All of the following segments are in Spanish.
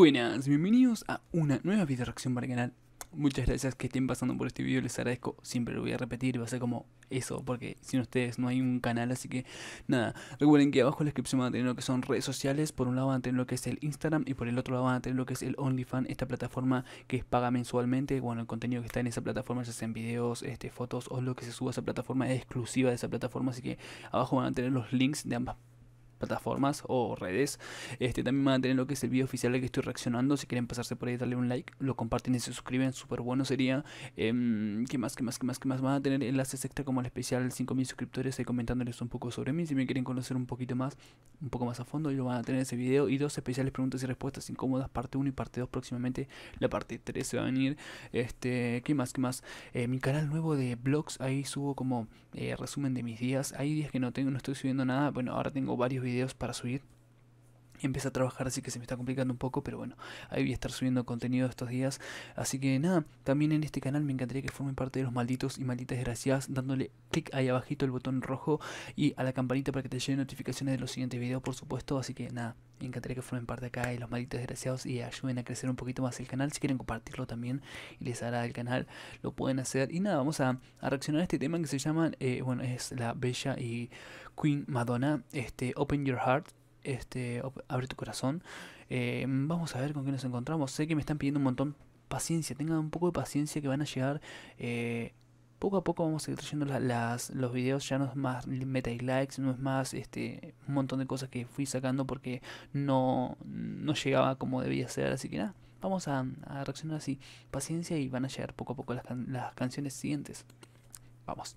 Buenas, bienvenidos a una nueva video reacción para el canal. Muchas gracias que estén pasando por este video, les agradezco, siempre lo voy a repetir, va a ser como eso, porque sin ustedes no hay un canal, así que nada, recuerden que abajo en la descripción van a tener lo que son redes sociales, por un lado van a tener lo que es el Instagram y por el otro lado van a tener lo que es el OnlyFans, esta plataforma que es paga mensualmente. Bueno, el contenido que está en esa plataforma, ya sean videos, fotos o lo que se suba a esa plataforma es exclusiva de esa plataforma, así que abajo van a tener los links de ambas plataformas o redes. También van a tener lo que es el video oficial al que estoy reaccionando. Si quieren pasarse por ahí, darle un like, lo comparten y se suscriben, súper bueno sería. ¿Qué más? Van a tener enlaces extra como el especial 5000 suscriptores ahí comentándoles un poco sobre mí. Si me quieren conocer un poco más a fondo, y lo van a tener ese video. Y dos especiales preguntas y respuestas incómodas, parte 1 y parte 2 próximamente. La parte 3 se va a venir. ¿Qué más? Mi canal nuevo de vlogs, ahí subo como resumen de mis días. Hay días que no estoy subiendo nada. Bueno, ahora tengo varios videos para subir. Empecé a trabajar, así que se me está complicando un poco, pero bueno, ahí voy a estar subiendo contenido estos días. Así que nada, también en este canal me encantaría que formen parte de los malditos y malditas desgraciadas, dándole clic ahí abajito el botón rojo y a la campanita para que te lleguen notificaciones de los siguientes videos, por supuesto. Así que nada, me encantaría que formen parte acá de los malditos desgraciados y ayuden a crecer un poquito más el canal. Si quieren compartirlo también y les agrada el canal, lo pueden hacer. Y nada, vamos a reaccionar a este tema que se llama, bueno, es la bella y Queen Madonna, Open Your Heart. Abre tu corazón. Vamos a ver con qué nos encontramos. Sé que me están pidiendo un montón paciencia, tengan un poco de paciencia que van a llegar. Poco a poco vamos a ir trayendo los videos. Ya no es más meta y likes, no es más un montón de cosas que fui sacando porque no llegaba como debía ser. Así que nada, vamos a reaccionar así, paciencia, y van a llegar poco a poco las canciones siguientes. Vamos.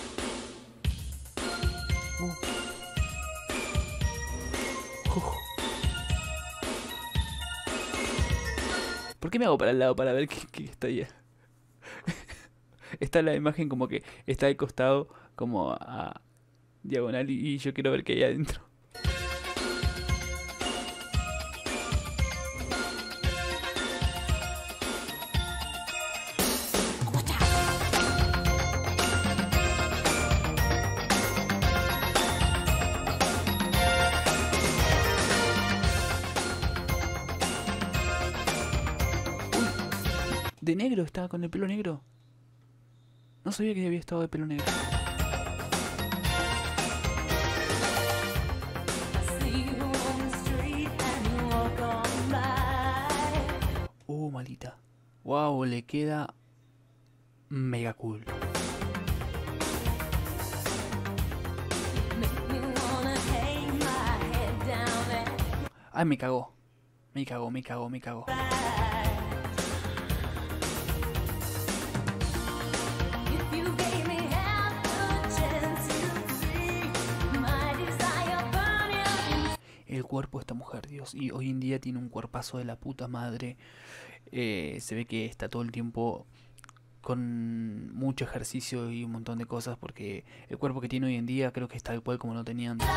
¿Por qué me hago para el lado para ver qué está ahí? Está la imagen como que está al costado, como a diagonal, y yo quiero ver qué hay adentro. De negro, estaba con el pelo negro. No sabía que había estado de pelo negro. Malita. Wow, le queda mega cool. Ay, me cagó. Me cagó. El cuerpo de esta mujer, Dios, y hoy en día tiene un cuerpazo de la puta madre. Se ve que está todo el tiempo con mucho ejercicio y un montón de cosas, porque el cuerpo que tiene hoy en día creo que es tal cual como lo tenía antes.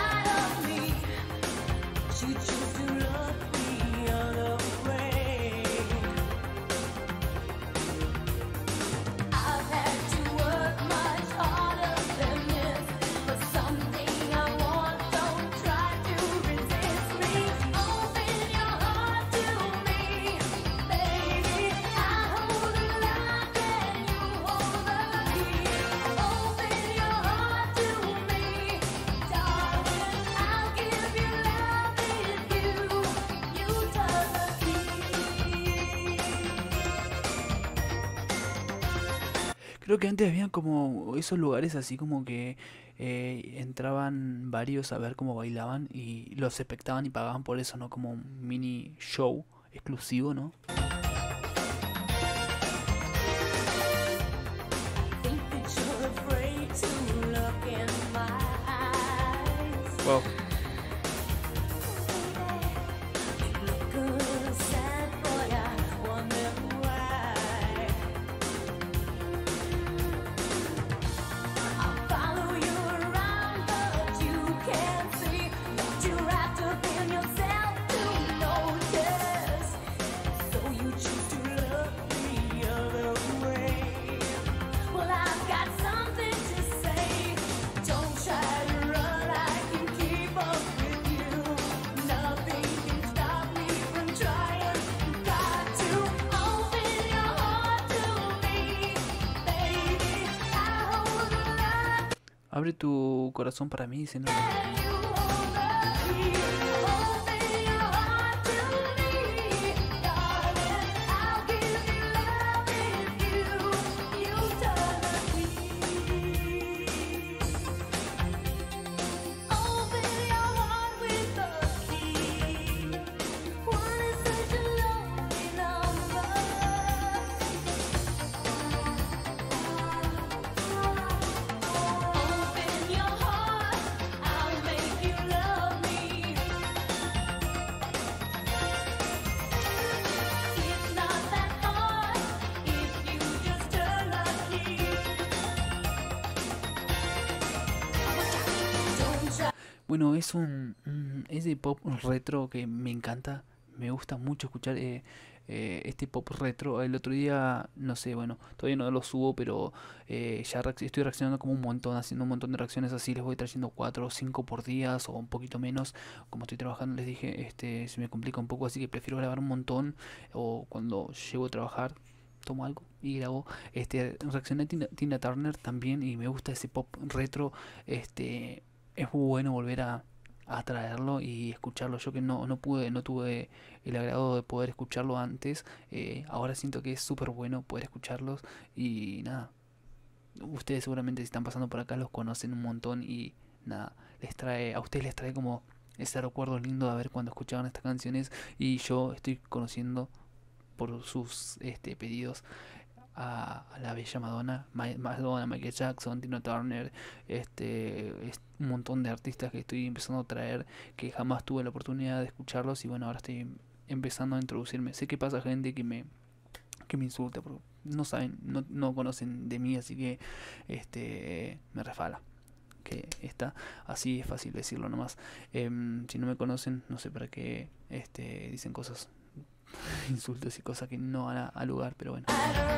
Creo que antes habían como esos lugares así como que entraban varios a ver cómo bailaban y los espectaban y pagaban por eso, ¿no? Como un mini show exclusivo, ¿no? Wow. Abre tu corazón para mí, dice, no. Bueno, es de pop retro que me encanta. Me gusta mucho escuchar este pop retro. El otro día, no sé, bueno, todavía no lo subo, pero ya estoy reaccionando como un montón, haciendo un montón de reacciones así. Les voy trayendo 4 o 5 por días o un poquito menos. Como estoy trabajando, les dije, se me complica un poco, así que prefiero grabar un montón. O cuando llego a trabajar, tomo algo y grabo. Reaccioné a Tina Turner también y me gusta ese pop retro. Es muy bueno volver a traerlo y escucharlo. Yo que no tuve el agrado de poder escucharlo antes, ahora siento que es súper bueno poder escucharlos y nada, ustedes seguramente si están pasando por acá los conocen un montón y nada, a ustedes les trae como ese recuerdo lindo de haber cuando escuchaban estas canciones y yo estoy conociendo por sus pedidos a la bella Madonna, Michael Jackson, Tina Turner, un montón de artistas que estoy empezando a traer que jamás tuve la oportunidad de escucharlos y bueno, ahora estoy empezando a introducirme. Sé que pasa gente que me insulta porque no saben, no conocen de mí, así que me refala. Que está así es fácil decirlo nomás. Si no me conocen, no sé para qué dicen cosas, insultos y cosas que no van a lugar, pero bueno.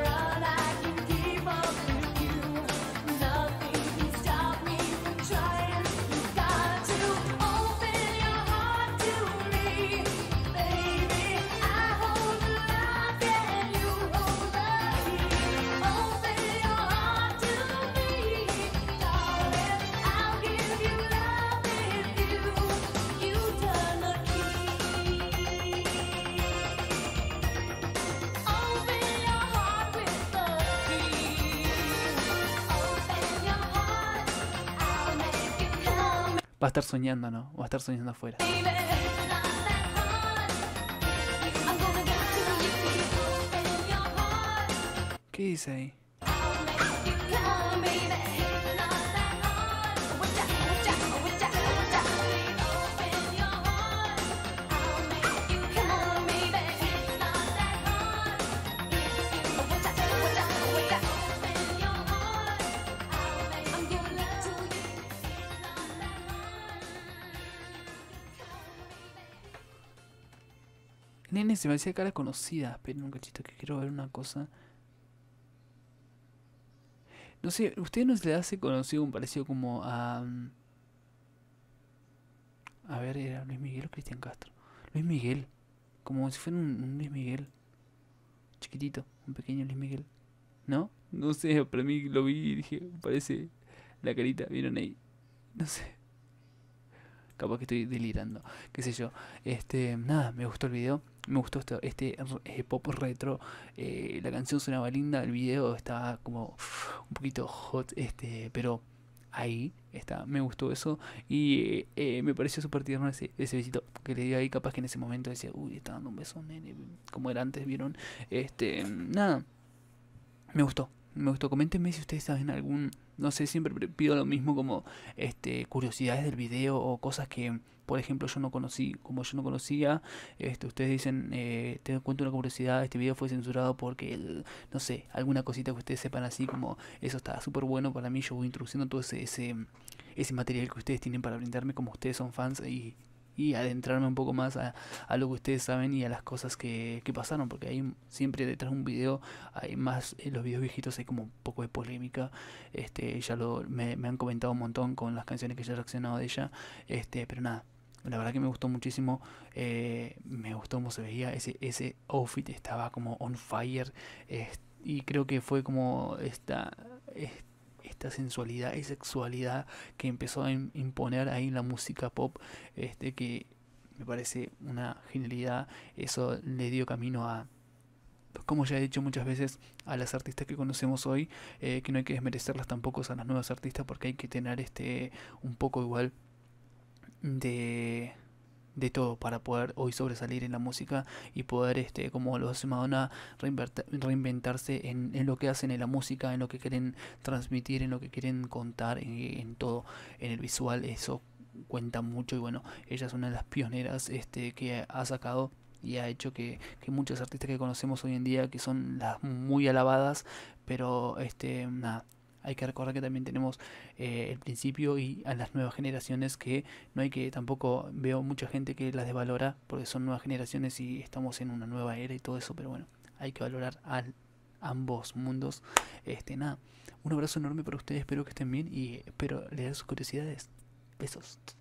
Va a estar soñando, ¿no? Va a estar soñando afuera. ¿Qué dice ahí? Nene, se me hacía cara conocida. Esperen un cachito que quiero ver una cosa. No sé, ¿usted no se le hace conocido un parecido como a... A ver, ¿era Luis Miguel o Cristian Castro? Luis Miguel. Como si fuera un Luis Miguel. Chiquitito, un pequeño Luis Miguel. ¿No? No sé, para mí lo vi y dije, parece la carita, ¿vieron ahí? No sé. Capaz que estoy delirando, qué sé yo. Nada, me gustó el video, me gustó pop retro. La canción sonaba linda, el video estaba como un poquito hot, pero ahí está, me gustó eso y me pareció súper tierno ese besito que le dio ahí. Capaz que en ese momento decía, uy, está dando un beso, nene, como era antes, ¿vieron? Nada, me gustó. Me gustó, coméntenme si ustedes saben algún, no sé, siempre pido lo mismo como curiosidades del video o cosas que, por ejemplo, yo no conocí, como yo no conocía, ustedes dicen, te cuento una curiosidad, este video fue censurado porque, no sé, alguna cosita que ustedes sepan así, como eso está súper bueno para mí, yo voy introduciendo todo ese material que ustedes tienen para brindarme como ustedes son fans y adentrarme un poco más a lo que ustedes saben y a las cosas que pasaron, porque hay siempre detrás de un video, hay más, en los videos viejitos hay como un poco de polémica, me han comentado un montón con las canciones que ya he reaccionado de ella, pero nada, la verdad que me gustó muchísimo, me gustó cómo se veía, ese outfit estaba como on fire, y creo que fue como esta sensualidad y sexualidad que empezó a imponer ahí la música pop, que me parece una genialidad. Eso le dio camino a, como ya he dicho muchas veces, a las artistas que conocemos hoy, que no hay que desmerecerlas tampoco a las nuevas artistas, porque hay que tener un poco igual de todo para poder hoy sobresalir en la música y poder, como lo hace Madonna, reinventarse en lo que hacen en la música, en lo que quieren transmitir, en lo que quieren contar, en todo, en el visual. Eso cuenta mucho y bueno, ella es una de las pioneras, que ha sacado y ha hecho que muchos artistas que conocemos hoy en día, que son las muy alabadas, pero nada, hay que recordar que también tenemos, el principio, y a las nuevas generaciones, que no hay que tampoco, veo mucha gente que las desvalora porque son nuevas generaciones y estamos en una nueva era y todo eso, pero bueno, hay que valorar a ambos mundos. Nada, un abrazo enorme para ustedes, espero que estén bien y espero leer sus curiosidades. Besos.